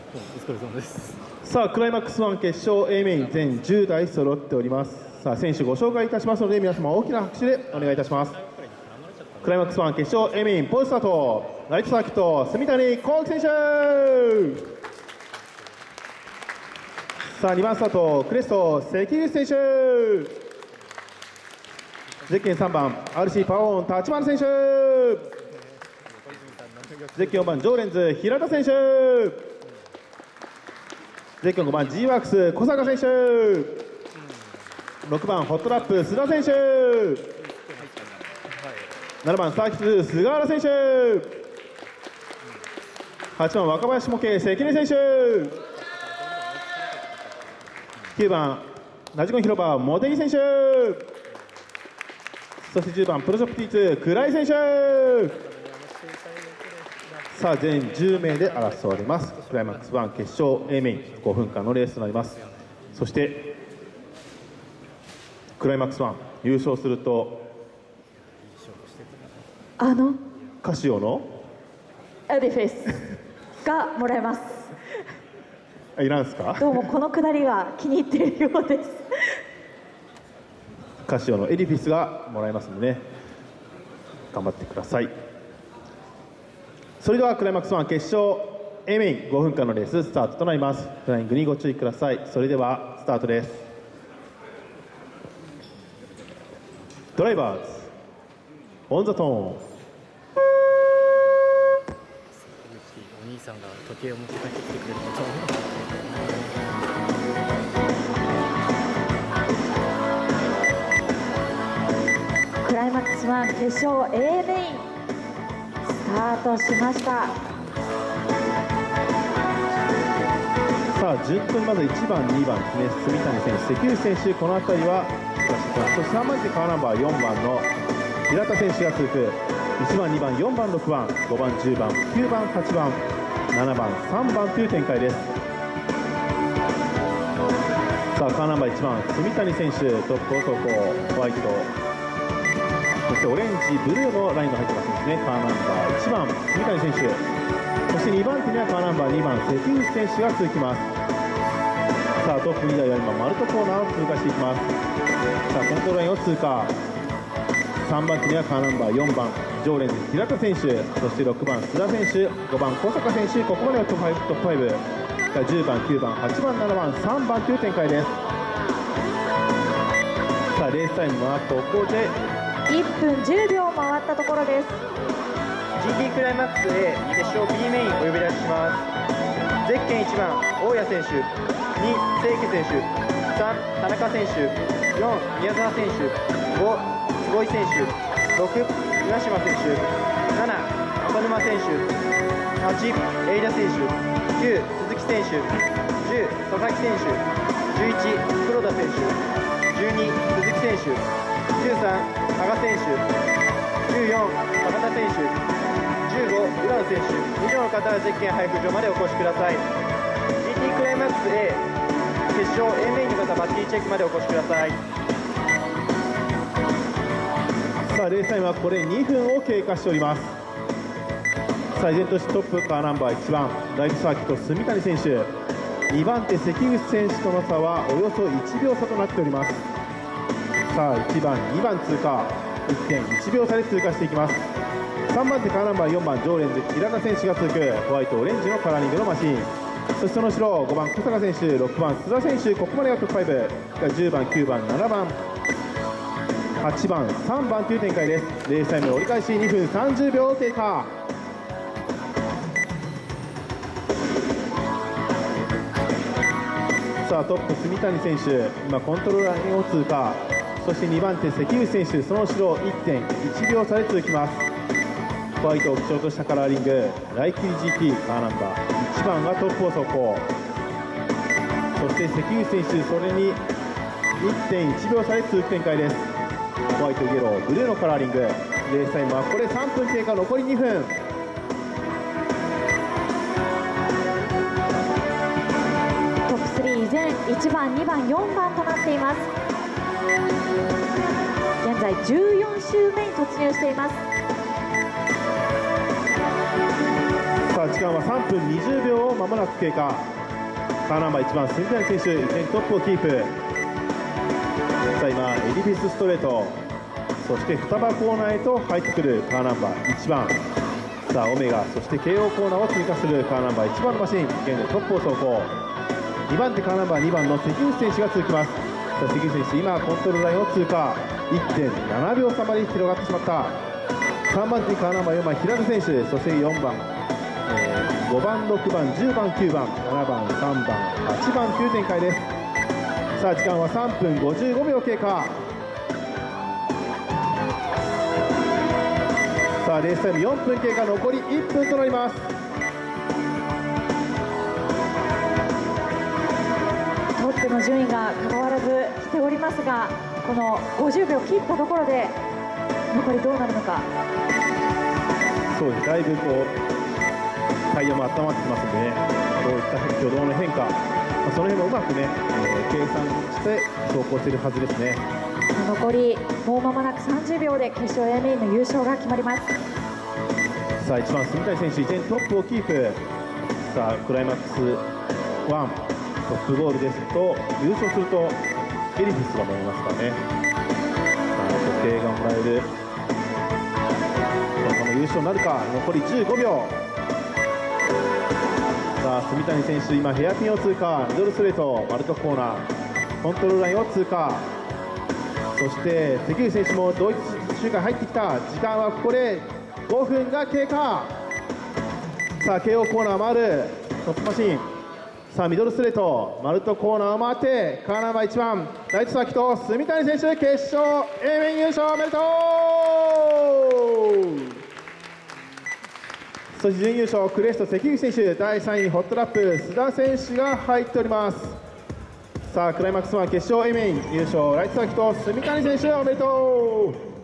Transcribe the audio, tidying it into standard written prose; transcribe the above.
お疲れ様です。 さあクライマックス1決勝 A メイン全10台揃っております。さあ選手ご紹介いたしますので皆様大きな拍手でお願いいたします。クライマックス1決勝 A メインポイスタートライトサーキット住谷幸喜選手。さあ2番スタートクレスト関口選手。ゼッケン3番 RC パオーン立花選手。ゼッケン4番ジョーレンズ平田選手。ゼッケン5番 G ワークス小坂選手。6番ホットラップ須田選手。7番サーキット菅原選手。8番若林模型関根選手。9番ラジコン広場茂木選手。そして10番プロショップ T2 倉井選手。さあ全10名で争われますクライマックス1決勝 A メイン5分間のレースとなります。そしてクライマックス1優勝するとカシオのエディフェスがもらえます。 いらんすか。 どうもこのくだりが気に入っているようです。 カシオのエディフィスがもらえますのでね頑張ってください。それではクライマックス1決勝 A メイン5分間のレーススタートとなります。フライングにご注意ください。それではスタートです。ドライバーズオンザトーン。 お兄さんが時計を持って帰ってきてくれることをクライマックス1決勝 A メインスタートしました。 さあ順当にまず1番2番記念住谷選手関口選手この辺りはそして3番手カーナンバー4番の平田選手が続く1番2番4番6番5番10番9番8番7番3番という展開です。さあカーナンバー1番住谷選手トップを走行ホワイトそしてオレンジブルーのラインが入ってますね。カーナンバー1番住谷選手そして2番手にはカーナンバー2番関口選手が続きます。さあトップ2台は今マルトコーナーを通過していきます。さあコントロールラインを通過3番手にはカーナンバー4番常連平田選手そして6番須田選手5番小坂選手ここまではトップ510番9番8番7番3番という展開です。さあレースタイムはここで 1分10秒回ったところです。 GT クライマックス A 決勝 B メインお呼び出しします。ゼッケン1番大谷選手2清家選手3田中選手4宮澤選手5坪井選手6岩島選手7浅沼選手8エイダ選手9鈴木選手10佐々木選手11黒田選手12鈴木選手13加賀選手14高田選手15浦野選手以上の方はゼッケン配布所までお越しください。 GT クライマックス A 決勝 A メインの方バッテリーチェックまでお越しください。 さあレースタイムはこれ2分を経過しております。さあ依然としてトップカーナンバー1番ライトサーキット住谷選手2番手関口選手との差はおよそ1秒差となっております。さあ1番2番通過 1.1 秒差で通過していきます。3番手カーナンバー4番常連ズ平田選手が続くホワイトオレンジのカラーリングのマシンそしてその後ろ5番小坂選手6番須田選手ここまでがトップ5 10番9番7番8番3番という展開です。レースタイム折り返し2分30秒経過。さあトップ住谷選手今コントロールラインを通過そして2番手関口選手その後ろ 1.1 秒差で続きます。ホワイトを基調としたカラーリングライキュー GT カーナンバー1番がトップを走行そして関口選手それに 1.1 秒差で続く展開です。ホワイトイエローブルーのカラーリングレースタイムはこれ3分経過残り2分。 トップ3依然1番2番4番となっています。現在14周目に突入しています。 さあ時間は3分20秒を間もなく経過。カーナンバー1番住谷選手依然トップをキープ。さあ今エディフィスストレート、そして双葉コーナーへと入ってくるカーナンバー1番。さあオメガ、そして慶応コーナーを通過するカーナンバー1番のマシン、現在トップを走行。2番手カーナンバー2番の関口選手が続きます。さあ関口選手今コントロールラインを通過、 1.7 秒差まで広がってしまった。3番手カーナンバー4番平田選手、そして4番、5番6番10番9番7番3番8番という展開です。さあ時間は3分55秒経過。さあレースタイム4分経過、残り1分となります。 トップの順位が変わらず来ておりますが、この50秒切ったところで残りどうなるのか。 そうです、だいぶこうタイヤも温まってきますのでね、どういった挙動の変化、その辺もうまくね、計算して走行しているはずですね。 残りもう間もなく30秒で決勝 A メインの優勝が決まります。 さあ1番住谷選手依然トップをキープ。さあクライマックス1トップゴールですと優勝するとエリフィスがもらえますからね。さあ時計がもらえる、この優勝なるか。残り15秒。さあ住谷選手今ヘアピンを通過、ミドルストレートマルトコーナーコントロールラインを通過。そして関口選手も同一周回入ってきた。時間はここで5分が経過。さあ慶応コーナー回るトップマシン。さあミドルストレートマルトコーナーを回ってカーナンバー1番ライトサーキット住谷選手決勝 A メイン優勝おめでとう。そして準優勝クレスト関口選手、第3位にホットラップ須田選手が入っております。さあクライマックス1決勝 A メイン優勝ライトサーキット住谷選手おめでとう。